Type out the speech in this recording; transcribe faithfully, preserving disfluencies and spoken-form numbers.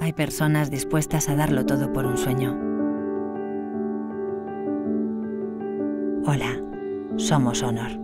Hay personas dispuestas a darlo todo por un sueño. Hola, somos Honor.